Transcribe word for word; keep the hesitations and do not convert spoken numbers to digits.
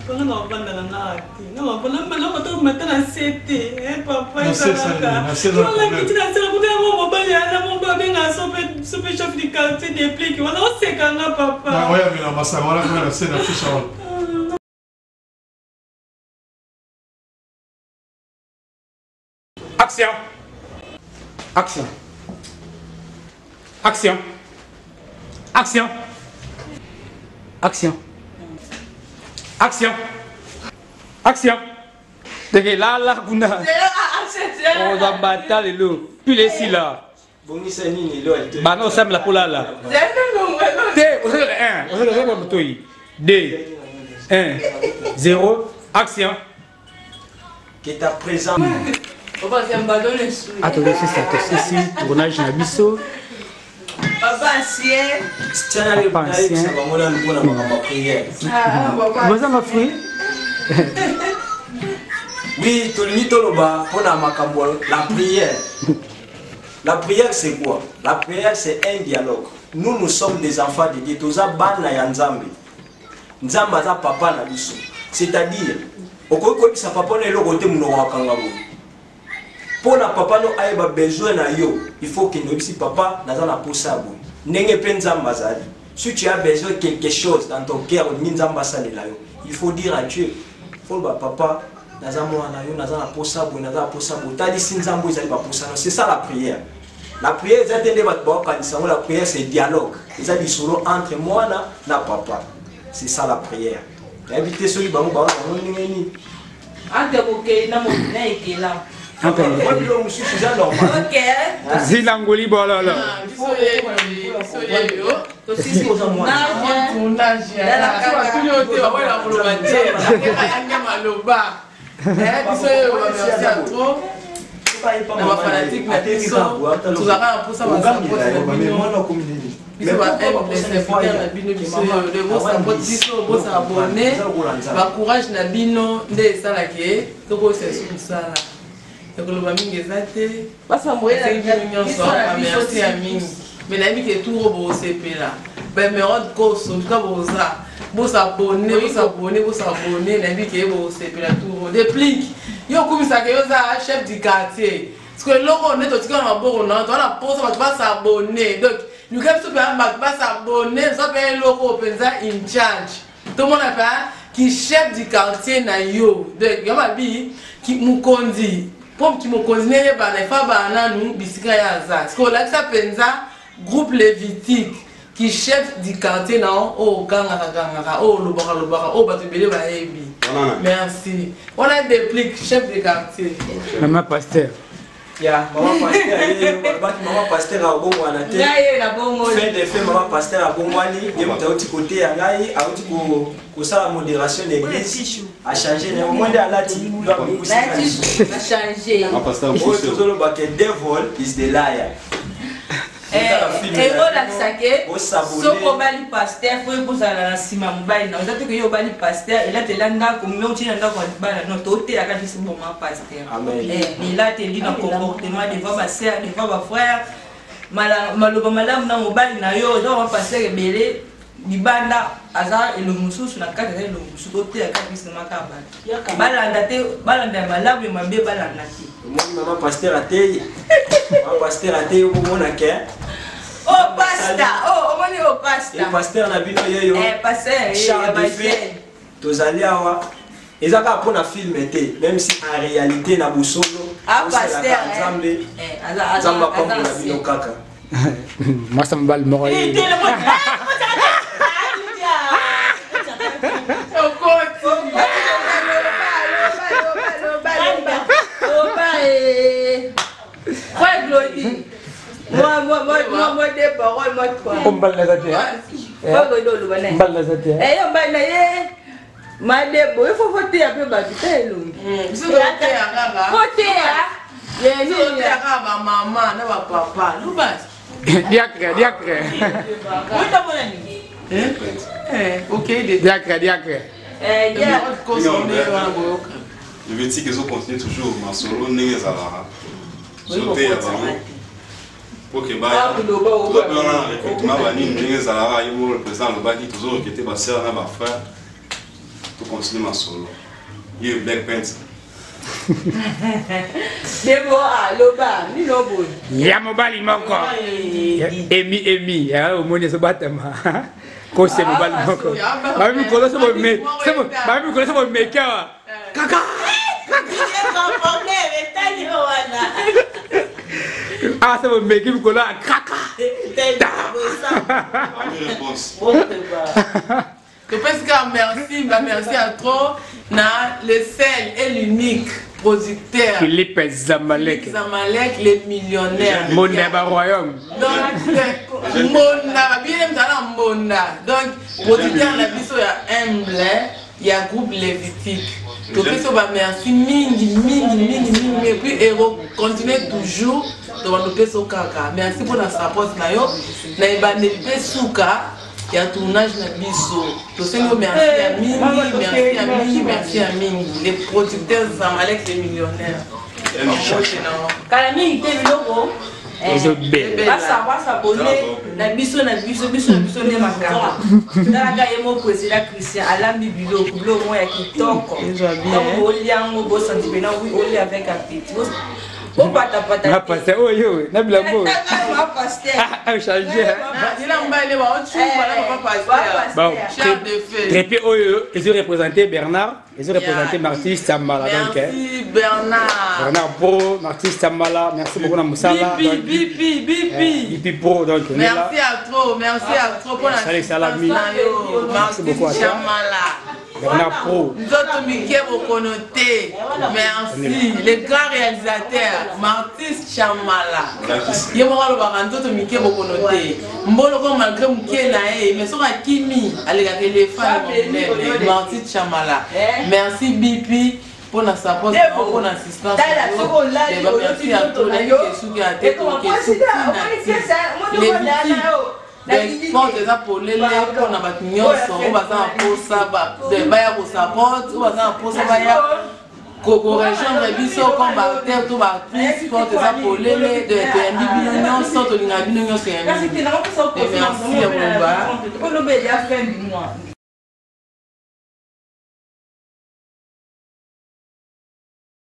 Papa na vanda na nati. Na papa na na papa matana sete. Eh papa na c'est ça na c'est ça la petite na c'est la bonne maman bali na mon bébé na sope sope chef du quartier des pliques. On a sekanga papa. Na oya mina masa wala kwa na c'est na ficha wala. Action. Action. Action. Action. Action. Action. Action. Dégage là, là, Guna. On va battre les loups. Puis les si là. Bah non, ça me la poula là. T, on sait un. On sait le bon toi. deux, un, zéro. Action. Qui est à présent. Attendez, c'est ça. C'est ici. Tournage na biso. Papa ancien. Papa ancien. Vous avez fruit? Oui, tout le monde pour la prière. La prière c'est quoi? La prière c'est un dialogue. Nous nous sommes des enfants de Dieu. Toza bana ya Nzambe. Nzamba za papa na biso. C'est-à-dire, okoki sa papa na eloko te muno wakanga bo. Pour la papa no ayeba besoin na yo, il faut que nous ici papa naza na posa bo. Nenge pe Nzamba zali. Si tu as besoin de quelque chose dans ton cœur, Nzamba salela yo. Il faut dire à Dieu, faut ba papa naza mwana yo naza na posa bo naza posa bo. Tadi si Nzambo ezali ba posa. C'est ça la prière. La prière c'est atteindre ba ba kanisa. La prière c'est dialogue. C'est des solo entre moi na papa. C'est ça la prière. Inviter celui ba mo ba no ngeni. Ante ko ke na mo na ikela. Ante moi bilo musu c'est normal. OK. Zilangoli bola là. Courage na bino nde sala ke toko se sala ekoloba mingi eza te basa moyela nyonso merci ya mingi me nayebi ke turo bosepela bamerode koso tuka boza bosabone bosabone bosabone nayebi ke bosepela turo deplique yo okumisaka yo oza chef du quartier parce que eloko nde totika na maboko na towana posa bato basabone donc luka biso mpe bato basabone biso mpe eloko mpenza in charge tomona mpe ki chef du quartier na yo donc yo mabi ki mokonzi pour qui me connaît pas les femmes bananu bisika ya za parce que là ça penza groupe lévitique qui chef du quartier na o ganga ganga o lobaka lobaka o batubele ba yebi merci on a déplique chef de quartier maman pasteur ya maman pasteur maman pasteur a bon wana te fin de fait maman pasteur a bon wani et mutauti côté ya ngai a uti ko ko ça modération l'église a changé le monde à la ti doit beaucoup a changé maman pasteur pour tout le bac devil is the liar et voilà ça que soko bali pasteur faut bozala na sima mobali na oza te que yo bali pasteur et là te landa ko mo tina nda ko bana no to te aka disi bon ma pasteur eh ni là te li na comportement devant ma sœur devant ma frère mala maloba malamu na mobali na yo oza ma pasteur ebele libanda aza elo mususu na kati elo mususu to te aka disi ma ka bana balanda te balanda malamu mambe balanda te maman pasteur ateye maman pasteur ateye ko mona ke oh pasta oh on est au pasta et pasteur na bino yeyo eh pasteur Charles de fait tozali awa ezaka pona film te même si en réalité na busolo ah pasteur Nzambe eh aza Nzamba comme na bino kaka moi ça me balle mort eh te le moi Moi, moi, moi, moi, moi, des paroles, moi, quoi. On balle la tête. On balle la tête. Eh, on balle la tête. Ma débo, il faut voter un peu, bah, tu sais, l'homme. Voter à Gaga. Voter à. Il y a voter à Gaga, maman, non, papa. Nous bas. Diacre, diacre. Où t'as mon ami? Eh, ok, diacre, diacre. Eh, diacre. Je veux dire qu'ils ont continué toujours ma solo n'est pas là. Sauter à Bango. Ok, bah, tout le monde a recrutement, bah, ni n'est pas là. Il faut le président le bâti toujours qui était passé à ma frère. pour continuer ma solo. Il y a Black Panther. Debo a loba ni lobo. Ya mobali moko. Emi emi ya o moni so batama. Ko se mobali moko. Ba mi ko so bo me. Se bo ba mi ko so bo me ka. Kaka. Ah se bo me ki ko la kaka. Je pense que merci, merci à trop. Na le seul et l'unique producteur. Philippe Zamalek. Philippe Zamalek, les millionnaires. Mona ba royaume. Donc, Mona, bien dans Mona. Donc, producteur la biso ya humble, il y a groupe Lévitique. Donc, merci, mingi, mingi, mingi, mingi, et puis héros continuez toujours dans nos peso kaka. Merci pour la support na yo. Na ibane pesuka. Il y a un tournage de biso. Je sais que merci à Mingi, merci à Mingi, merci à Mingi. Les producteurs Zamalek, les millionnaires. Kalami, il était logo. Basa basa bonnet na biso na biso biso na biso ne makamba. Na ka yemo président Christian Alambi Bilo kulo mo ya kitoko. Donc oliango bo sentiment oui oli avec appétit. Oh pata pata. Na passer oh yo, na bilambo. Na passer. Ah changer. Dina mbale wa otu wala papa passer. Bon, chef de fête. Très peu oh yo, ils ont représenté Bernard, ils ont représenté Martis Samala donc. Merci Bernard. Bernard Pro, Martis Samala, merci beaucoup na Moussala. Bipi bipi bipi. Bipi Pro donc. Merci à trop, merci à trop pour la Salut Salami. Merci beaucoup à toi. Bernard Pro. Nous autres, Mickey Bokonoté. Merci. Les grands réalisateurs. Martis Chamala. Il y a un Mickey Bokonoté. Mbolo malgré Mickey Nae, mais sur Kimi, allez regarder les femmes. Martis Chamala. Merci Bipi pour la support, pour l'assistance. Merci à tous les qui sont à tête, les victimes. Les portes des apolés, pour la bâtiment, on va s'en poser, des bails pour sa porte, on va s'en poser, Coco région de Bisso, combattre, tout battrice, porte des apolés, de Bibinon, sorte de Nabino, c'est un merci à vous.